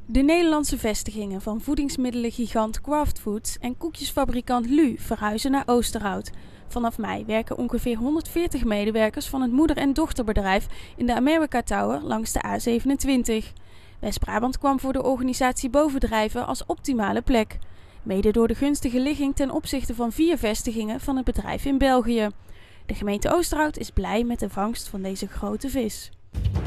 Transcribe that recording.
De Nederlandse vestigingen van voedingsmiddelengigant Kraft Foods en koekjesfabrikant Lu verhuizen naar Oosterhout. Vanaf mei werken ongeveer 140 medewerkers van het moeder- en dochterbedrijf in de America Tower langs de A27. West-Brabant kwam voor de organisatie Bovendrijven als optimale plek. Mede door de gunstige ligging ten opzichte van 4 vestigingen van het bedrijf in België. De gemeente Oosterhout is blij met de vangst van deze grote vis.